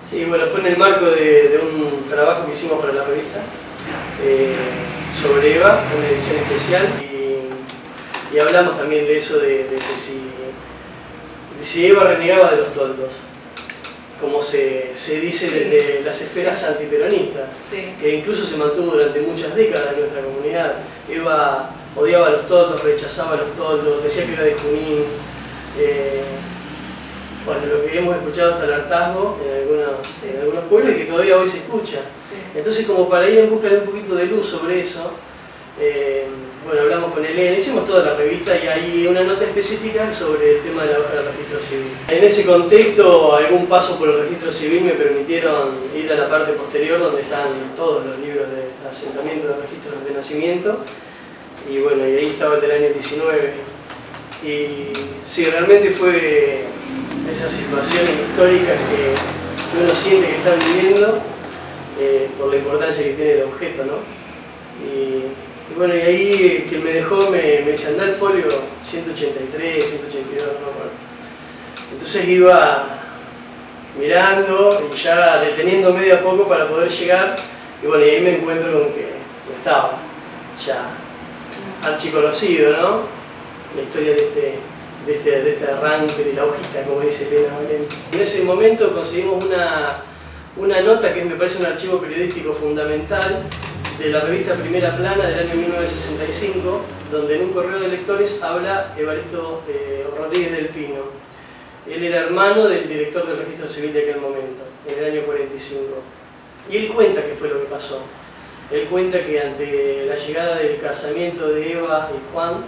Sí, bueno, fue en el marco de un trabajo que hicimos para la revista sobre Eva, una edición especial, y hablamos también de eso, de si Eva renegaba de los toldos, como se dice desde las esferas antiperonistas, que incluso se mantuvo durante muchas décadas en nuestra comunidad. Eva odiaba a los toldos, rechazaba a los toldos, decía que era de Junín. Bueno, lo que hemos escuchado hasta el hartazgo en algunos pueblos y que todavía hoy se escucha. Entonces, como para ir en busca de un poquito de luz sobre eso, bueno, hablamos con Elena, hicimos toda la revista y hay una nota específica sobre el tema de la hoja del registro civil. En ese contexto, algún paso por el registro civil me permitieron ir a la parte posterior donde están todos los libros de asentamiento de registros de nacimiento. Y bueno, y ahí estaba el del año 19. Y sí, realmente fue esas situaciones históricas que uno siente que está viviendo por la importancia que tiene el objeto, ¿no? Y bueno, y ahí quien me dejó me dice, andá el folio 183, 182, no me acuerdo. Entonces iba mirando y ya deteniéndome de a poco para poder llegar, y bueno, y ahí me encuentro con que no estaba ya archiconocido, ¿no? La historia de este arranque de la hojita, como dice Elena Valente. En ese momento conseguimos una nota que me parece un archivo periodístico fundamental de la revista Primera Plana del año 1965, donde en un correo de lectores habla Evaristo Rodríguez del Pino. Él era hermano del director del registro civil de aquel momento, en el año 45. Y él cuenta qué fue lo que pasó. Él cuenta que ante la llegada del casamiento de Eva y Juan,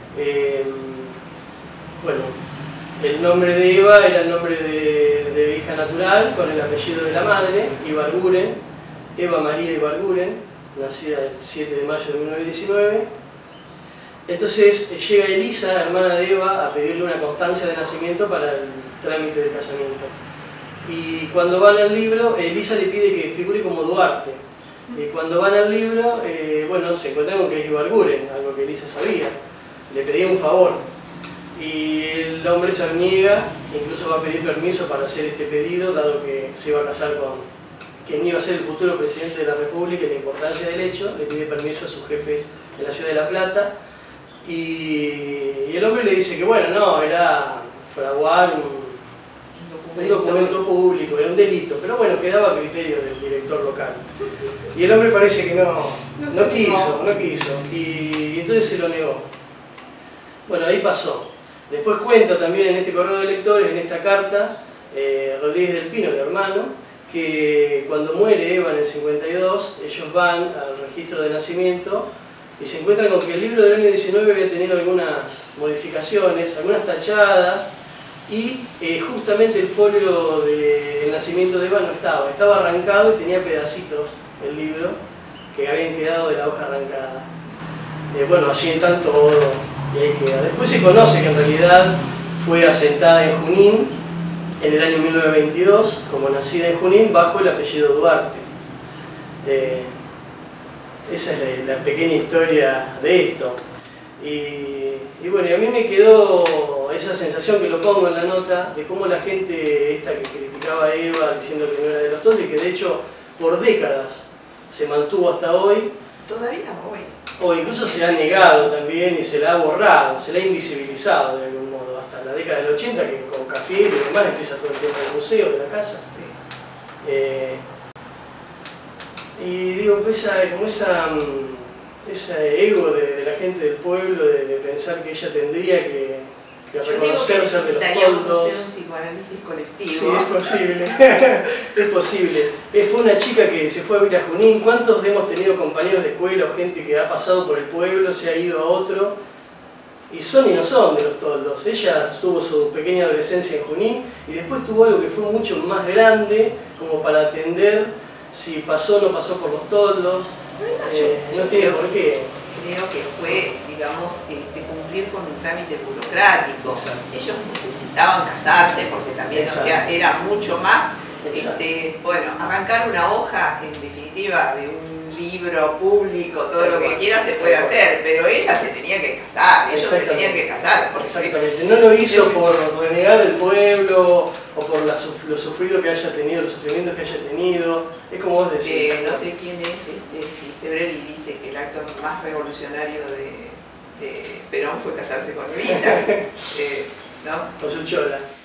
bueno, el nombre de Eva era el nombre de hija natural con el apellido de la madre, Ibarguren, Eva María Ibarguren, nacida el 7 de mayo de 1919. Entonces llega Elisa, hermana de Eva, a pedirle una constancia de nacimiento para el trámite del casamiento. Y cuando van al libro, Elisa le pide que figure como Duarte. Y cuando van al libro, bueno, se encuentran con que es Ibarguren, algo que Elisa sabía. Le pedía un favor. Y el hombre se niega, incluso va a pedir permiso para hacer este pedido, dado que se iba a casar con quien iba a ser el futuro presidente de la República y la importancia del hecho. Le pide permiso a sus jefes en la ciudad de La Plata. Y el hombre le dice que bueno, no, era fraguar un documento público, era un delito, pero bueno, quedaba a criterio del director local. Y el hombre parece que no quiso, y entonces se lo negó. Bueno, ahí pasó. Después cuenta también en este correo de lectores, en esta carta, Rodríguez del Pino, el hermano, que cuando muere Eva en el 52, ellos van al registro de nacimiento y se encuentran con que el libro del año 19 había tenido algunas modificaciones, algunas tachadas, y justamente el folio del nacimiento de Eva no estaba arrancado y tenía pedacitos el libro que habían quedado de la hoja arrancada. Bueno, allí están todo, y ahí queda. Después se conoce que en realidad fue asentada en Junín en el año 1922, como nacida en Junín, bajo el apellido Duarte. Esa es la pequeña historia de esto. Y bueno, y a mí me quedó esa sensación que lo pongo en la nota, de cómo la gente esta que criticaba a Eva diciendo que no era de los toldos, y que de hecho por décadas se mantuvo hasta hoy. Todavía hoy. O incluso se ha negado también y se la ha borrado, se la ha invisibilizado de algún modo, hasta la década del 80, que con Cafiero y demás empieza todo el tema del museo, de la casa. Sí. Y digo, como ese ego de la gente del pueblo, de pensar que ella tendría que reconocerse de los toldos. Hacer un psicoanálisis colectivo. Sí, es posible. Es posible. Fue una chica que se fue a vivir a Junín. ¿Cuántos hemos tenido compañeros de escuela o gente que ha pasado por el pueblo, se ha ido a otro? Y son y no son de los toldos. Ella tuvo su pequeña adolescencia en Junín y después tuvo algo que fue mucho más grande, como para atender si pasó o no pasó por los toldos. No tiene por qué. Creo que fue, digamos, cumplir con un trámite burocrático. Exacto. Ellos necesitaban casarse porque también, o sea, era mucho más. Bueno, arrancar una hoja, en definitiva, de un libro público, todo lo que quiera se puede hacer, pero ella se tenía que casar, ellos se tenían que casar. Exactamente, no lo hizo por renegar del pueblo o por lo sufrido que haya tenido, los sufrimientos que haya tenido, es como vos decís. No sé quién es, si Sebrelli dice que el acto más revolucionario de Perón fue casarse con Evita, ¿no? Con su chola.